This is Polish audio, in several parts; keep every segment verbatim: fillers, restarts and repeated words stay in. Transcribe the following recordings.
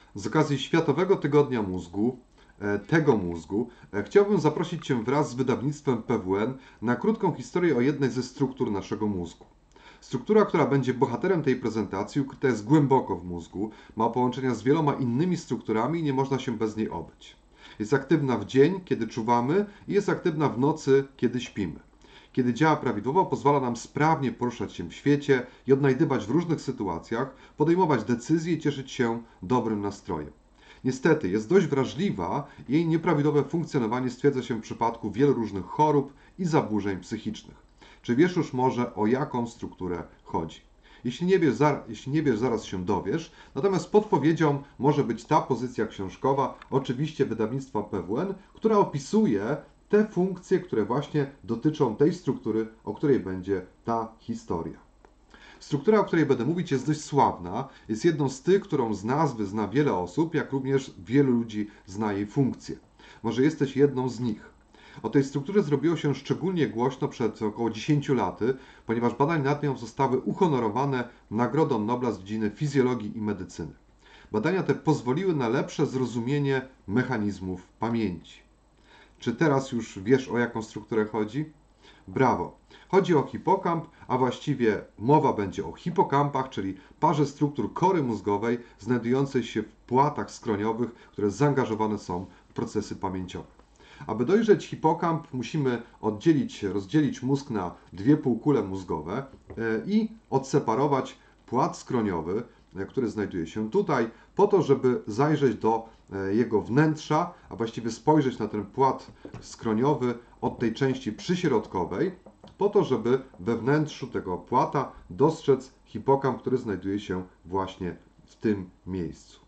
Z okazji Światowego Tygodnia Mózgu, e, tego mózgu, e, chciałbym zaprosić Cię wraz z wydawnictwem P W N na krótką historię o jednej ze struktur naszego mózgu. Struktura, która będzie bohaterem tej prezentacji, ukryta jest głęboko w mózgu, ma połączenia z wieloma innymi strukturami i nie można się bez niej obyć. Jest aktywna w dzień, kiedy czuwamy, i jest aktywna w nocy, kiedy śpimy. Kiedy działa prawidłowo, pozwala nam sprawnie poruszać się w świecie i odnajdywać w różnych sytuacjach, podejmować decyzje i cieszyć się dobrym nastrojem. Niestety jest dość wrażliwa i jej nieprawidłowe funkcjonowanie stwierdza się w przypadku wielu różnych chorób i zaburzeń psychicznych. Czy wiesz już może, o jaką strukturę chodzi? Jeśli nie wiesz, jeśli nie wiesz, zaraz się dowiesz. Natomiast podpowiedzią może być ta pozycja książkowa, oczywiście wydawnictwa P W N, która opisuje te funkcje, które właśnie dotyczą tej struktury, o której będzie ta historia. Struktura, o której będę mówić, jest dość sławna. Jest jedną z tych, którą z nazwy zna wiele osób, jak również wielu ludzi zna jej funkcję. Może jesteś jedną z nich. O tej strukturze zrobiło się szczególnie głośno przed około dziesięciu laty, ponieważ badania nad nią zostały uhonorowane Nagrodą Nobla z dziedziny fizjologii i medycyny. Badania te pozwoliły na lepsze zrozumienie mechanizmów pamięci. Czy teraz już wiesz, o jaką strukturę chodzi? Brawo! Chodzi o hipokamp, a właściwie mowa będzie o hipokampach, czyli parze struktur kory mózgowej znajdującej się w płatach skroniowych, które zaangażowane są w procesy pamięciowe. Aby dojrzeć hipokamp, musimy oddzielić, rozdzielić mózg na dwie półkule mózgowe i odseparować płat skroniowy, który znajduje się tutaj, po to, żeby zajrzeć do jego wnętrza, a właściwie spojrzeć na ten płat skroniowy od tej części przyśrodkowej, po to, żeby we wnętrzu tego płata dostrzec hipokamp, który znajduje się właśnie w tym miejscu.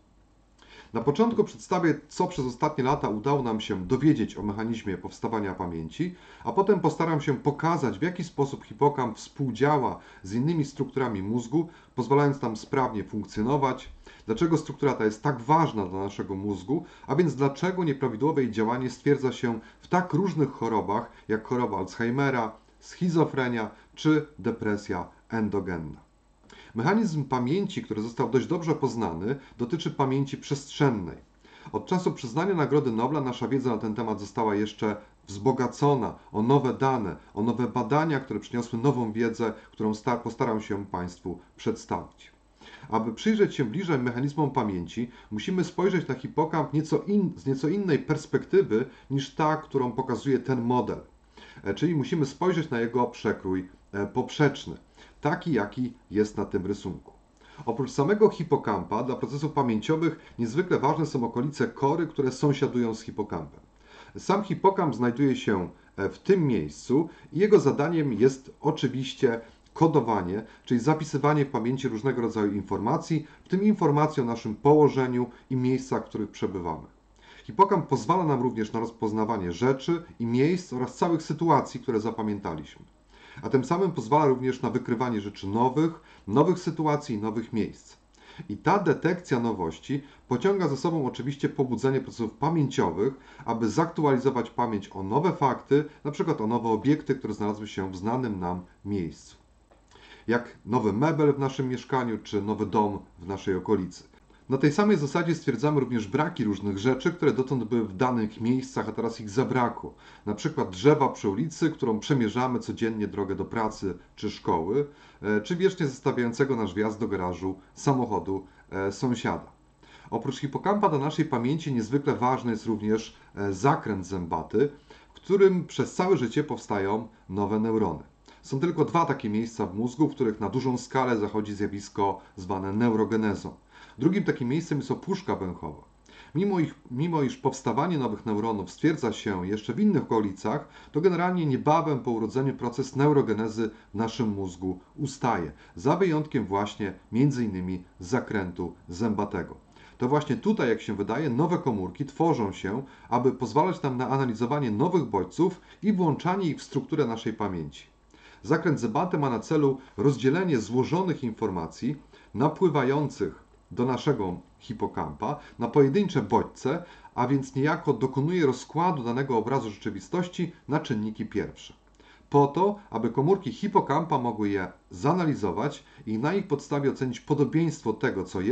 Na początku przedstawię, co przez ostatnie lata udało nam się dowiedzieć o mechanizmie powstawania pamięci, a potem postaram się pokazać, w jaki sposób hipokamp współdziała z innymi strukturami mózgu, pozwalając nam sprawnie funkcjonować, dlaczego struktura ta jest tak ważna dla naszego mózgu, a więc dlaczego nieprawidłowe jej działanie stwierdza się w tak różnych chorobach, jak choroba Alzheimera, schizofrenia czy depresja endogenna. Mechanizm pamięci, który został dość dobrze poznany, dotyczy pamięci przestrzennej. Od czasu przyznania Nagrody Nobla nasza wiedza na ten temat została jeszcze wzbogacona o nowe dane, o nowe badania, które przyniosły nową wiedzę, którą postaram się Państwu przedstawić. Aby przyjrzeć się bliżej mechanizmom pamięci, musimy spojrzeć na hipokamp nieco in, z nieco innej perspektywy niż ta, którą pokazuje ten model. Czyli musimy spojrzeć na jego przekrój poprzeczny, taki jaki jest na tym rysunku. Oprócz samego hipokampa dla procesów pamięciowych niezwykle ważne są okolice kory, które sąsiadują z hipokampem. Sam hipokamp znajduje się w tym miejscu i jego zadaniem jest oczywiście kodowanie, czyli zapisywanie w pamięci różnego rodzaju informacji, w tym informacji o naszym położeniu i miejscach, w których przebywamy. Hipokamp pozwala nam również na rozpoznawanie rzeczy i miejsc oraz całych sytuacji, które zapamiętaliśmy. A tym samym pozwala również na wykrywanie rzeczy nowych, nowych sytuacji i nowych miejsc. I ta detekcja nowości pociąga za sobą oczywiście pobudzenie procesów pamięciowych, aby zaktualizować pamięć o nowe fakty, np. o nowe obiekty, które znalazły się w znanym nam miejscu. Jak nowy mebel w naszym mieszkaniu, czy nowy dom w naszej okolicy. Na tej samej zasadzie stwierdzamy również braki różnych rzeczy, które dotąd były w danych miejscach, a teraz ich zabrakło. Na przykład drzewa przy ulicy, którą przemierzamy codziennie drogę do pracy czy szkoły, czy wiecznie zostawiającego nasz wjazd do garażu samochodu sąsiada. Oprócz hipokampa dla naszej pamięci niezwykle ważny jest również zakręt zębaty, w którym przez całe życie powstają nowe neurony. Są tylko dwa takie miejsca w mózgu, w których na dużą skalę zachodzi zjawisko zwane neurogenezą. Drugim takim miejscem jest opuszka węchowa. Mimo, ich, mimo iż powstawanie nowych neuronów stwierdza się jeszcze w innych okolicach, to generalnie niebawem po urodzeniu proces neurogenezy w naszym mózgu ustaje, za wyjątkiem właśnie między innymi zakrętu zębatego. To właśnie tutaj, jak się wydaje, nowe komórki tworzą się, aby pozwalać nam na analizowanie nowych bodźców i włączanie ich w strukturę naszej pamięci. Zakręt zębaty ma na celu rozdzielenie złożonych informacji napływających do naszego hipokampa na pojedyncze bodźce, a więc niejako dokonuje rozkładu danego obrazu rzeczywistości na czynniki pierwsze. Po to, aby komórki hipokampa mogły je zanalizować i na ich podstawie ocenić podobieństwo tego, co jest,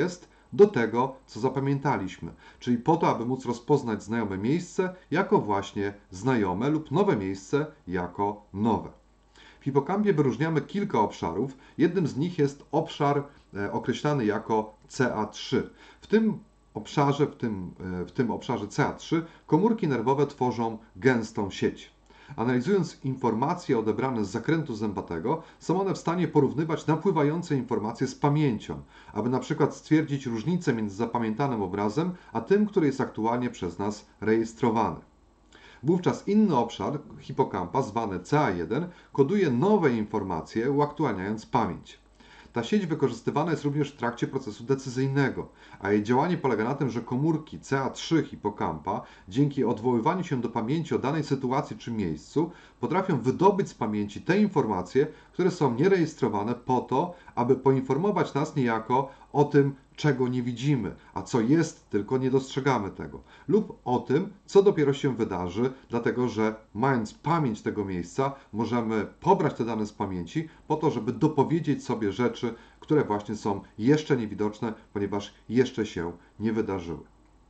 do tego, co zapamiętaliśmy, czyli po to, aby móc rozpoznać znajome miejsce jako właśnie znajome lub nowe miejsce jako nowe. W hipokampie wyróżniamy kilka obszarów. Jednym z nich jest obszar określany jako C A trzy. W tym obszarze, w tym, w tym obszarze C A trzy komórki nerwowe tworzą gęstą sieć. Analizując informacje odebrane z zakrętu zębatego, są one w stanie porównywać napływające informacje z pamięcią, aby na przykład stwierdzić różnicę między zapamiętanym obrazem, a tym, który jest aktualnie przez nas rejestrowany. Wówczas inny obszar hipokampa, zwany C A jeden, koduje nowe informacje, uaktualniając pamięć. Ta sieć wykorzystywana jest również w trakcie procesu decyzyjnego, a jej działanie polega na tym, że komórki C A trzy hipokampa dzięki odwoływaniu się do pamięci o danej sytuacji czy miejscu potrafią wydobyć z pamięci te informacje, które są nierejestrowane po to, aby poinformować nas niejako o tym, czego nie widzimy, a co jest, tylko nie dostrzegamy tego, lub o tym, co dopiero się wydarzy, dlatego że mając pamięć tego miejsca, możemy pobrać te dane z pamięci po to, żeby dopowiedzieć sobie rzeczy, które właśnie są jeszcze niewidoczne, ponieważ jeszcze się nie wydarzyły.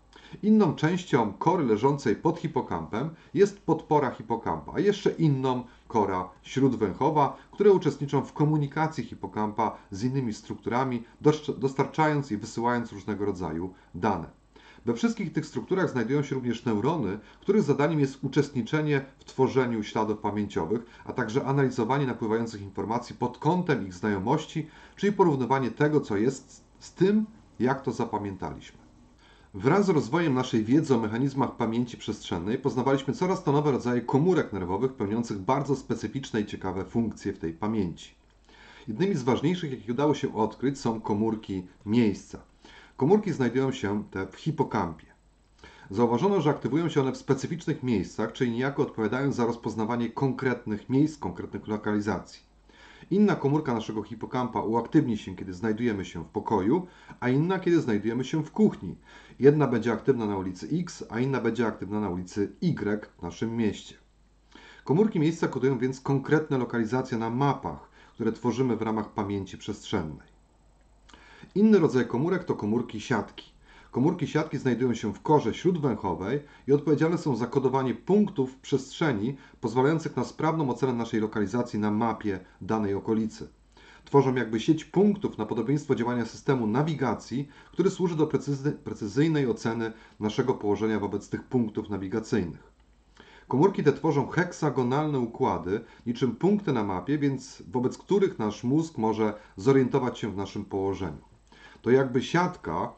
Inną częścią kory leżącej pod hipokampem jest podpora hipokampa, a jeszcze inną kora śródwęchowa, które uczestniczą w komunikacji hipokampa z innymi strukturami, dostarczając i wysyłając różnego rodzaju dane. We wszystkich tych strukturach znajdują się również neurony, których zadaniem jest uczestniczenie w tworzeniu śladów pamięciowych, a także analizowanie napływających informacji pod kątem ich znajomości, czyli porównywanie tego, co jest, z tym, jak to zapamiętaliśmy. Wraz z rozwojem naszej wiedzy o mechanizmach pamięci przestrzennej poznawaliśmy coraz to nowe rodzaje komórek nerwowych pełniących bardzo specyficzne i ciekawe funkcje w tej pamięci. Jednymi z ważniejszych, jakie udało się odkryć, są komórki miejsca. Komórki znajdują się te w hipokampie. Zauważono, że aktywują się one w specyficznych miejscach, czyli niejako odpowiadają za rozpoznawanie konkretnych miejsc, konkretnych lokalizacji. Inna komórka naszego hipokampa uaktywni się, kiedy znajdujemy się w pokoju, a inna, kiedy znajdujemy się w kuchni. Jedna będzie aktywna na ulicy X, a inna będzie aktywna na ulicy Y w naszym mieście. Komórki miejsca kodują więc konkretne lokalizacje na mapach, które tworzymy w ramach pamięci przestrzennej. Inny rodzaj komórek to komórki siatki. Komórki siatki znajdują się w korze śródwęchowej i odpowiedzialne są za kodowanie punktów w przestrzeni, pozwalających na sprawną ocenę naszej lokalizacji na mapie danej okolicy. Tworzą jakby sieć punktów na podobieństwo działania systemu nawigacji, który służy do precyzy- precyzyjnej oceny naszego położenia wobec tych punktów nawigacyjnych. Komórki te tworzą heksagonalne układy, niczym punkty na mapie, więc wobec których nasz mózg może zorientować się w naszym położeniu. To jakby siatka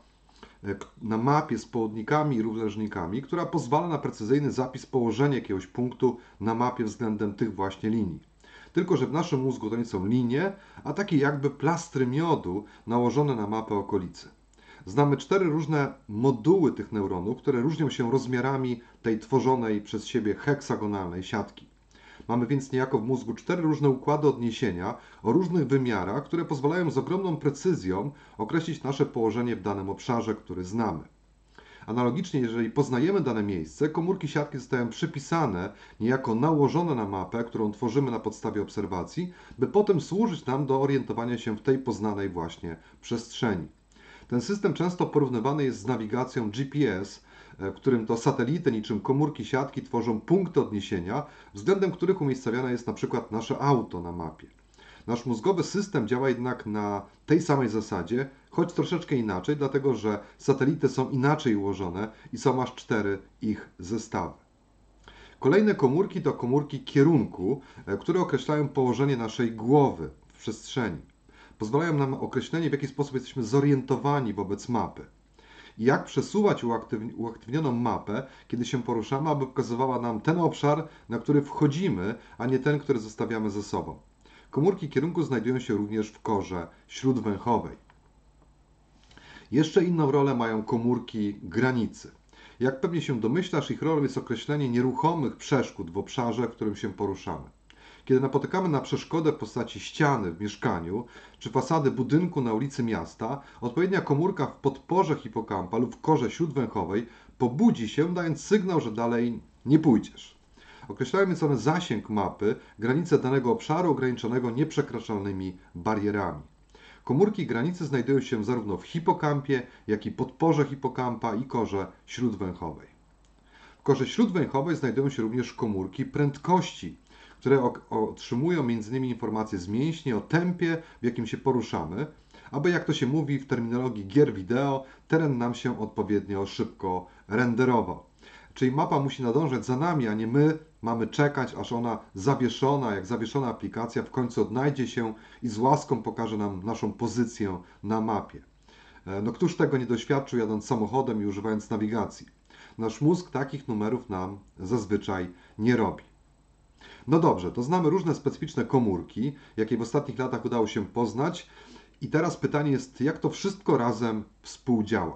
na mapie z południkami i równoleżnikami, która pozwala na precyzyjny zapis położenia jakiegoś punktu na mapie względem tych właśnie linii. Tylko że w naszym mózgu to nie są linie, a takie jakby plastry miodu nałożone na mapę okolicy. Znamy cztery różne moduły tych neuronów, które różnią się rozmiarami tej tworzonej przez siebie heksagonalnej siatki. Mamy więc niejako w mózgu cztery różne układy odniesienia o różnych wymiarach, które pozwalają z ogromną precyzją określić nasze położenie w danym obszarze, który znamy. Analogicznie, jeżeli poznajemy dane miejsce, komórki siatki zostają przypisane, niejako nałożone na mapę, którą tworzymy na podstawie obserwacji, by potem służyć nam do orientowania się w tej poznanej właśnie przestrzeni. Ten system często porównywany jest z nawigacją G P S, w którym to satelity niczym komórki siatki tworzą punkty odniesienia, względem których umiejscowione jest na przykład nasze auto na mapie. Nasz mózgowy system działa jednak na tej samej zasadzie, choć troszeczkę inaczej, dlatego że satelity są inaczej ułożone i są aż cztery ich zestawy. Kolejne komórki to komórki kierunku, które określają położenie naszej głowy w przestrzeni. Pozwalają nam na określenie, w jaki sposób jesteśmy zorientowani wobec mapy. Jak przesuwać uaktywnioną mapę, kiedy się poruszamy, aby pokazywała nam ten obszar, na który wchodzimy, a nie ten, który zostawiamy ze sobą. Komórki kierunku znajdują się również w korze śródwęchowej. Jeszcze inną rolę mają komórki granicy. Jak pewnie się domyślasz, ich rolą jest określenie nieruchomych przeszkód w obszarze, w którym się poruszamy. Kiedy napotykamy na przeszkodę w postaci ściany w mieszkaniu czy fasady budynku na ulicy miasta, odpowiednia komórka w podporze hipokampa lub w korze śródwęchowej pobudzi się, dając sygnał, że dalej nie pójdziesz. Określają więc one zasięg mapy, granice danego obszaru ograniczonego nieprzekraczalnymi barierami. Komórki granicy znajdują się zarówno w hipokampie, jak i podporze hipokampa i korze śródwęchowej. W korze śródwęchowej znajdują się również komórki prędkości, które otrzymują m.in. informacje z mięśni o tempie, w jakim się poruszamy, aby, jak to się mówi w terminologii gier wideo, teren nam się odpowiednio szybko renderował. Czyli mapa musi nadążać za nami, a nie my mamy czekać, aż ona zawieszona, jak zawieszona aplikacja w końcu odnajdzie się i z łaską pokaże nam naszą pozycję na mapie. No któż tego nie doświadczył jadąc samochodem i używając nawigacji? Nasz mózg takich numerów nam zazwyczaj nie robi. No dobrze, to znamy różne specyficzne komórki, jakie w ostatnich latach udało się poznać. I teraz pytanie jest, jak to wszystko razem współdziała?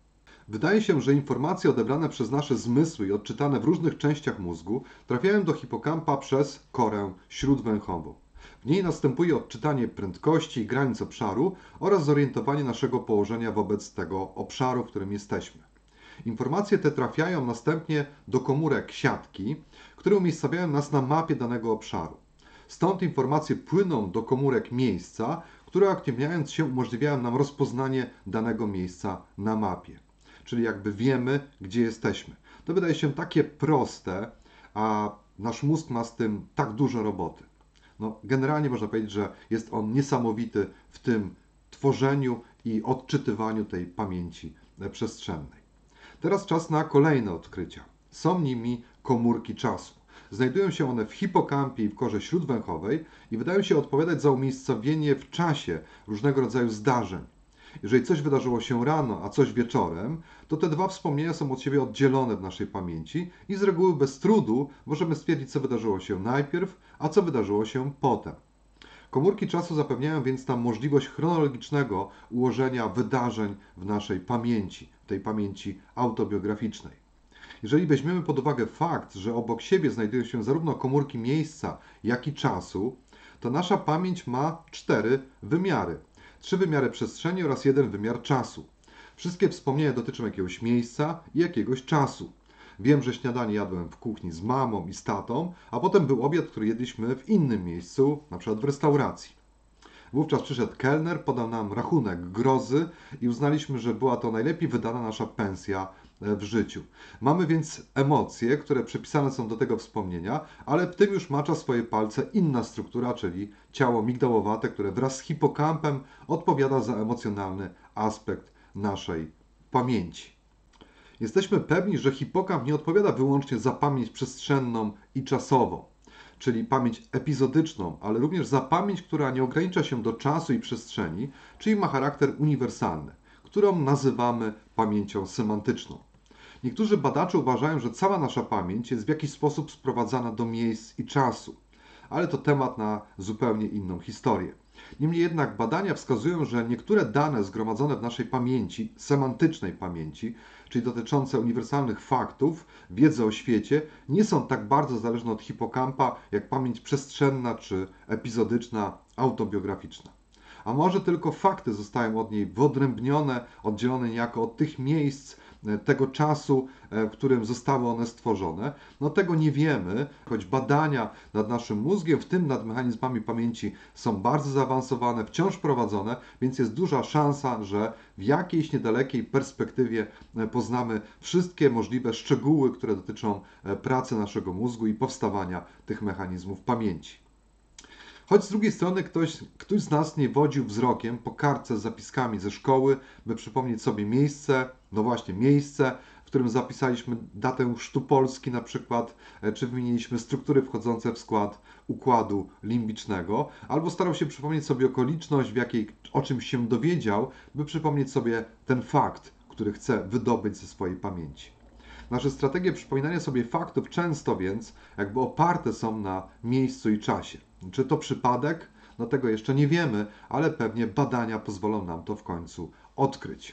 Wydaje się, że informacje odebrane przez nasze zmysły i odczytane w różnych częściach mózgu trafiają do hipokampa przez korę śródwęchową. W niej następuje odczytanie prędkości i granic obszaru oraz zorientowanie naszego położenia wobec tego obszaru, w którym jesteśmy. Informacje te trafiają następnie do komórek siatki, które umiejscawiają nas na mapie danego obszaru. Stąd informacje płyną do komórek miejsca, które aktywniając się umożliwiają nam rozpoznanie danego miejsca na mapie. Czyli jakby wiemy, gdzie jesteśmy. To wydaje się takie proste, a nasz mózg ma z tym tak dużo roboty. No, generalnie można powiedzieć, że jest on niesamowity w tym tworzeniu i odczytywaniu tej pamięci przestrzennej. Teraz czas na kolejne odkrycia. Są nimi komórki czasu. Znajdują się one w hipokampie i w korze śródwęchowej i wydają się odpowiadać za umiejscowienie w czasie różnego rodzaju zdarzeń. Jeżeli coś wydarzyło się rano, a coś wieczorem, to te dwa wspomnienia są od siebie oddzielone w naszej pamięci i z reguły bez trudu możemy stwierdzić, co wydarzyło się najpierw, a co wydarzyło się potem. Komórki czasu zapewniają więc nam możliwość chronologicznego ułożenia wydarzeń w naszej pamięci, tej pamięci autobiograficznej. Jeżeli weźmiemy pod uwagę fakt, że obok siebie znajdują się zarówno komórki miejsca, jak i czasu, to nasza pamięć ma cztery wymiary. Trzy wymiary przestrzeni oraz jeden wymiar czasu. Wszystkie wspomnienia dotyczą jakiegoś miejsca i jakiegoś czasu. Wiem, że śniadanie jadłem w kuchni z mamą i z tatą, a potem był obiad, który jedliśmy w innym miejscu, na przykład w restauracji. Wówczas przyszedł kelner, podał nam rachunek grozy i uznaliśmy, że była to najlepiej wydana nasza pensja w życiu. Mamy więc emocje, które przypisane są do tego wspomnienia, ale w tym już macza swoje palce inna struktura, czyli ciało migdałowate, które wraz z hipokampem odpowiada za emocjonalny aspekt naszej pamięci. Jesteśmy pewni, że hipokamp nie odpowiada wyłącznie za pamięć przestrzenną i czasową, czyli pamięć epizodyczną, ale również za pamięć, która nie ogranicza się do czasu i przestrzeni, czyli ma charakter uniwersalny, którą nazywamy pamięcią semantyczną. Niektórzy badacze uważają, że cała nasza pamięć jest w jakiś sposób sprowadzana do miejsc i czasu, ale to temat na zupełnie inną historię. Niemniej jednak badania wskazują, że niektóre dane zgromadzone w naszej pamięci, semantycznej pamięci, czyli dotyczące uniwersalnych faktów, wiedzy o świecie, nie są tak bardzo zależne od hipokampa, jak pamięć przestrzenna czy epizodyczna, autobiograficzna. A może tylko fakty zostają od niej wyodrębnione, oddzielone niejako od tych miejsc, tego czasu, w którym zostały one stworzone. No tego nie wiemy, choć badania nad naszym mózgiem, w tym nad mechanizmami pamięci, są bardzo zaawansowane, wciąż prowadzone, więc jest duża szansa, że w jakiejś niedalekiej perspektywie poznamy wszystkie możliwe szczegóły, które dotyczą pracy naszego mózgu i powstawania tych mechanizmów pamięci. Choć z drugiej strony ktoś, ktoś z nas nie wodził wzrokiem po kartce z zapiskami ze szkoły, by przypomnieć sobie miejsce, no właśnie miejsce, w którym zapisaliśmy datę chrztu Polski na przykład, czy wymieniliśmy struktury wchodzące w skład układu limbicznego, albo starał się przypomnieć sobie okoliczność, w jakiej o czymś się dowiedział, by przypomnieć sobie ten fakt, który chce wydobyć ze swojej pamięci. Nasze strategie przypominania sobie faktów często więc jakby oparte są na miejscu i czasie. Czy to przypadek? No tego jeszcze nie wiemy, ale pewnie badania pozwolą nam to w końcu odkryć.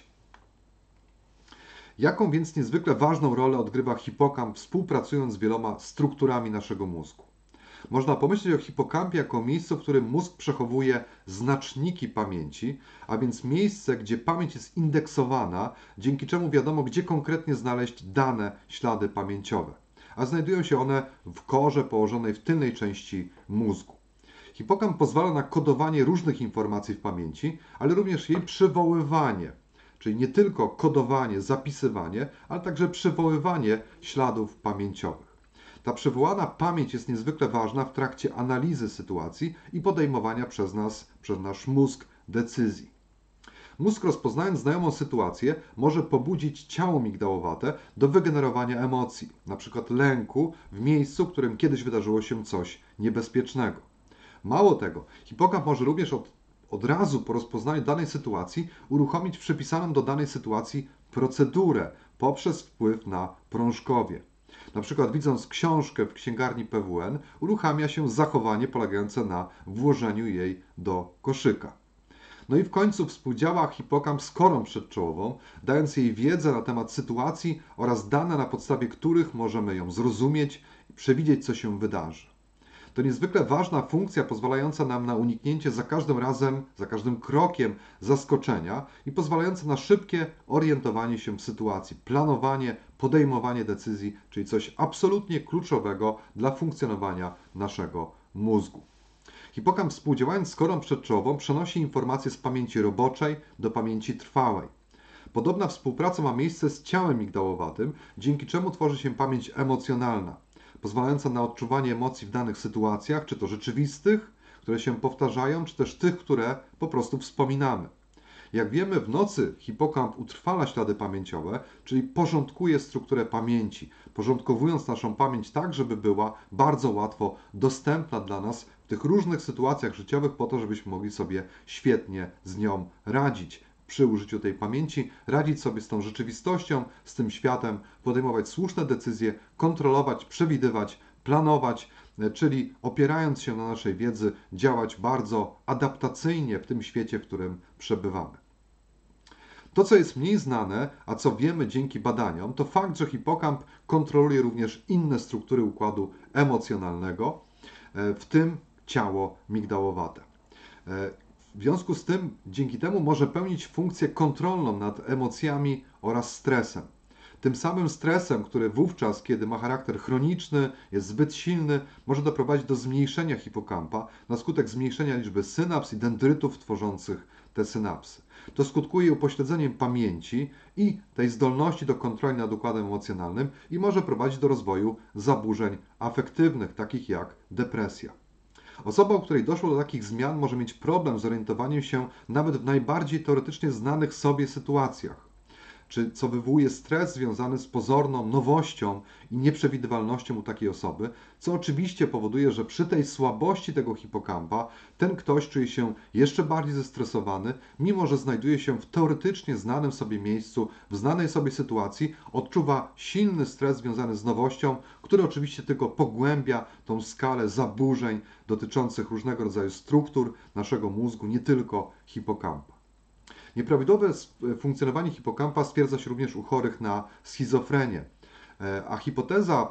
Jaką więc niezwykle ważną rolę odgrywa hipokamp, współpracując z wieloma strukturami naszego mózgu? Można pomyśleć o hipokampie jako miejscu, w którym mózg przechowuje znaczniki pamięci, a więc miejsce, gdzie pamięć jest indeksowana, dzięki czemu wiadomo, gdzie konkretnie znaleźć dane ślady pamięciowe, a znajdują się one w korze położonej w tylnej części mózgu. Hipokamp pozwala na kodowanie różnych informacji w pamięci, ale również jej przywoływanie, czyli nie tylko kodowanie, zapisywanie, ale także przywoływanie śladów pamięciowych. Ta przywołana pamięć jest niezwykle ważna w trakcie analizy sytuacji i podejmowania przez nas, przez nasz mózg decyzji. Mózg, rozpoznając znajomą sytuację, może pobudzić ciało migdałowate do wygenerowania emocji, np. lęku w miejscu, w którym kiedyś wydarzyło się coś niebezpiecznego. Mało tego, hipokamp może również od, od razu po rozpoznaniu danej sytuacji uruchomić przypisaną do danej sytuacji procedurę poprzez wpływ na prążkowie. Na przykład widząc książkę w księgarni P W N, uruchamia się zachowanie polegające na włożeniu jej do koszyka. No i w końcu współdziała hipokamp z korą przedczołową, dając jej wiedzę na temat sytuacji oraz dane, na podstawie których możemy ją zrozumieć i przewidzieć, co się wydarzy. To niezwykle ważna funkcja pozwalająca nam na uniknięcie za każdym razem, za każdym krokiem zaskoczenia i pozwalająca na szybkie orientowanie się w sytuacji, planowanie, podejmowanie decyzji, czyli coś absolutnie kluczowego dla funkcjonowania naszego mózgu. Hipokamp, współdziałając z korą przedczołową, przenosi informacje z pamięci roboczej do pamięci trwałej. Podobna współpraca ma miejsce z ciałem migdałowatym, dzięki czemu tworzy się pamięć emocjonalna, pozwalająca na odczuwanie emocji w danych sytuacjach, czy to rzeczywistych, które się powtarzają, czy też tych, które po prostu wspominamy. Jak wiemy, w nocy hipokamp utrwala ślady pamięciowe, czyli porządkuje strukturę pamięci, porządkowując naszą pamięć tak, żeby była bardzo łatwo dostępna dla nas w tych różnych sytuacjach życiowych, po to, żebyśmy mogli sobie świetnie z nią radzić. Przy użyciu tej pamięci radzić sobie z tą rzeczywistością, z tym światem, podejmować słuszne decyzje, kontrolować, przewidywać, planować, czyli opierając się na naszej wiedzy, działać bardzo adaptacyjnie w tym świecie, w którym przebywamy. To, co jest mniej znane, a co wiemy dzięki badaniom, to fakt, że hipokamp kontroluje również inne struktury układu emocjonalnego, w tym ciało migdałowate. W związku z tym, dzięki temu może pełnić funkcję kontrolną nad emocjami oraz stresem. Tym samym stresem, który wówczas, kiedy ma charakter chroniczny, jest zbyt silny, może doprowadzić do zmniejszenia hipokampa na skutek zmniejszenia liczby synaps i dendrytów tworzących te synapsy. To skutkuje upośledzeniem pamięci i tej zdolności do kontroli nad układem emocjonalnym i może prowadzić do rozwoju zaburzeń afektywnych, takich jak depresja. Osoba, u której doszło do takich zmian, może mieć problem z orientowaniem się nawet w najbardziej teoretycznie znanych sobie sytuacjach, czy co wywołuje stres związany z pozorną nowością i nieprzewidywalnością u takiej osoby, co oczywiście powoduje, że przy tej słabości tego hipokampa ten ktoś czuje się jeszcze bardziej zestresowany, mimo że znajduje się w teoretycznie znanym sobie miejscu, w znanej sobie sytuacji, odczuwa silny stres związany z nowością, który oczywiście tylko pogłębia tą skalę zaburzeń dotyczących różnego rodzaju struktur naszego mózgu, nie tylko hipokampa. Nieprawidłowe funkcjonowanie hipokampa stwierdza się również u chorych na schizofrenię, a hipoteza,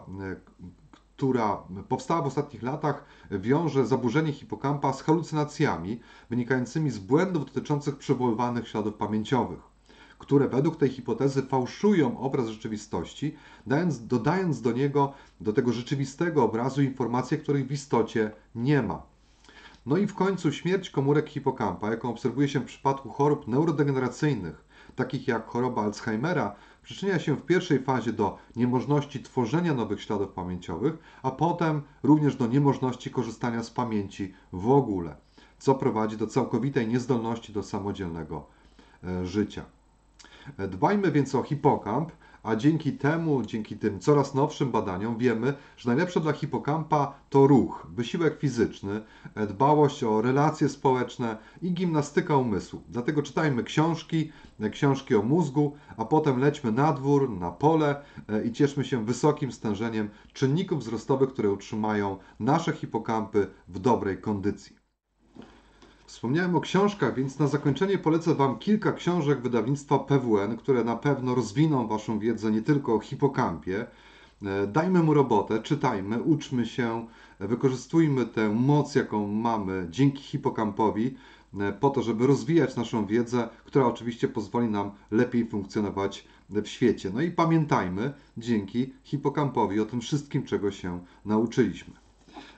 która powstała w ostatnich latach, wiąże zaburzenie hipokampa z halucynacjami wynikającymi z błędów dotyczących przywoływanych śladów pamięciowych, które według tej hipotezy fałszują obraz rzeczywistości, dając, dodając do niego, do tego rzeczywistego obrazu informacje, których w istocie nie ma. No i w końcu śmierć komórek hipokampa, jaką obserwuje się w przypadku chorób neurodegeneracyjnych, takich jak choroba Alzheimera, przyczynia się w pierwszej fazie do niemożności tworzenia nowych śladów pamięciowych, a potem również do niemożności korzystania z pamięci w ogóle, co prowadzi do całkowitej niezdolności do samodzielnego życia. Dbajmy więc o hipokamp, a dzięki temu, dzięki tym coraz nowszym badaniom wiemy, że najlepsze dla hipokampa to ruch, wysiłek fizyczny, dbałość o relacje społeczne i gimnastyka umysłu. Dlatego czytajmy książki, książki o mózgu, a potem lećmy na dwór, na pole i cieszmy się wysokim stężeniem czynników wzrostowych, które utrzymają nasze hipokampy w dobrej kondycji. Wspomniałem o książkach, więc na zakończenie polecę Wam kilka książek wydawnictwa P W N, które na pewno rozwiną Waszą wiedzę nie tylko o hipokampie. Dajmy mu robotę, czytajmy, uczmy się, wykorzystujmy tę moc, jaką mamy dzięki hipokampowi, po to, żeby rozwijać naszą wiedzę, która oczywiście pozwoli nam lepiej funkcjonować w świecie. No i pamiętajmy dzięki hipokampowi o tym wszystkim, czego się nauczyliśmy.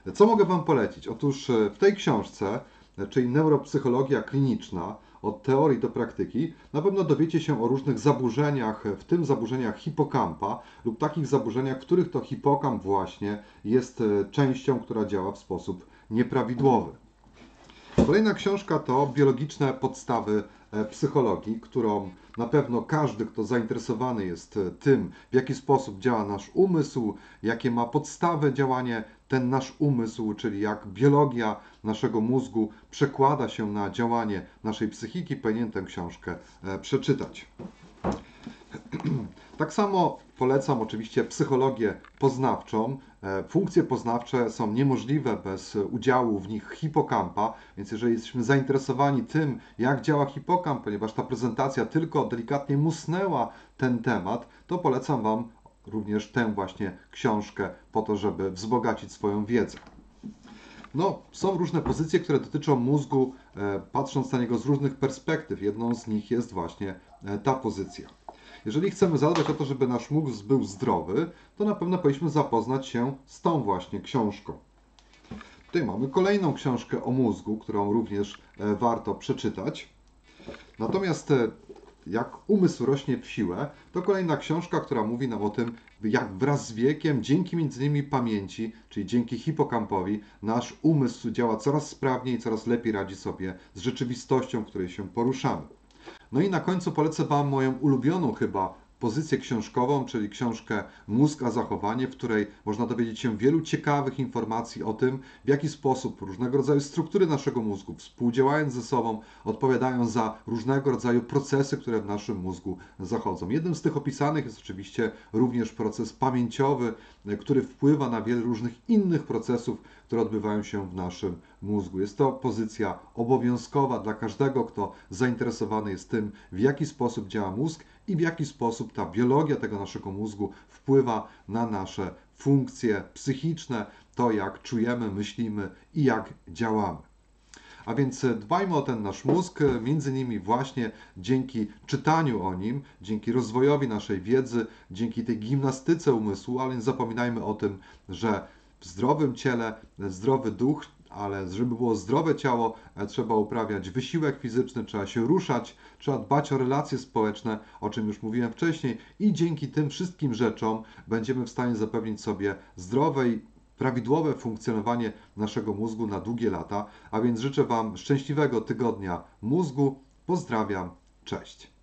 Co mogę Wam polecić? Otóż w tej książce, czyli Neuropsychologia kliniczna, od teorii do praktyki, na pewno dowiecie się o różnych zaburzeniach, w tym zaburzeniach hipokampa lub takich zaburzeniach, w których to hipokamp właśnie jest częścią, która działa w sposób nieprawidłowy. Kolejna książka to Biologiczne podstawy psychologii, którą na pewno każdy, kto zainteresowany jest tym, w jaki sposób działa nasz umysł, jakie ma podstawę działanie ten nasz umysł, czyli jak biologia naszego mózgu przekłada się na działanie naszej psychiki, powinien tę książkę przeczytać. Tak samo polecam oczywiście psychologię poznawczą. Funkcje poznawcze są niemożliwe bez udziału w nich hipokampa, więc jeżeli jesteśmy zainteresowani tym, jak działa hipokamp, ponieważ ta prezentacja tylko delikatnie musnęła ten temat, to polecam Wam również tę właśnie książkę po to, żeby wzbogacić swoją wiedzę. No, są różne pozycje, które dotyczą mózgu, patrząc na niego z różnych perspektyw. Jedną z nich jest właśnie ta pozycja. Jeżeli chcemy zadbać o to, żeby nasz mózg był zdrowy, to na pewno powinniśmy zapoznać się z tą właśnie książką. Tutaj mamy kolejną książkę o mózgu, którą również warto przeczytać. Natomiast jak umysł rośnie w siłę, to kolejna książka, która mówi nam o tym, jak wraz z wiekiem, dzięki między innymi pamięci, czyli dzięki hipokampowi, nasz umysł działa coraz sprawniej i coraz lepiej radzi sobie z rzeczywistością, w której się poruszamy. No i na końcu polecę Wam moją ulubioną chyba pozycję książkową, czyli książkę Mózg a zachowanie, w której można dowiedzieć się wielu ciekawych informacji o tym, w jaki sposób różnego rodzaju struktury naszego mózgu, współdziałając ze sobą, odpowiadają za różnego rodzaju procesy, które w naszym mózgu zachodzą. Jednym z tych opisanych jest oczywiście również proces pamięciowy, który wpływa na wiele różnych innych procesów, które odbywają się w naszym mózgu. Jest to pozycja obowiązkowa dla każdego, kto zainteresowany jest tym, w jaki sposób działa mózg i w jaki sposób ta biologia tego naszego mózgu wpływa na nasze funkcje psychiczne, to jak czujemy, myślimy i jak działamy. A więc dbajmy o ten nasz mózg, między innymi właśnie dzięki czytaniu o nim, dzięki rozwojowi naszej wiedzy, dzięki tej gimnastyce umysłu, ale nie zapominajmy o tym, że w zdrowym ciele zdrowy duch, ale żeby było zdrowe ciało, trzeba uprawiać wysiłek fizyczny, trzeba się ruszać, trzeba dbać o relacje społeczne, o czym już mówiłem wcześniej i dzięki tym wszystkim rzeczom będziemy w stanie zapewnić sobie zdrowe i prawidłowe funkcjonowanie naszego mózgu na długie lata. A więc życzę Wam szczęśliwego tygodnia mózgu. Pozdrawiam, cześć.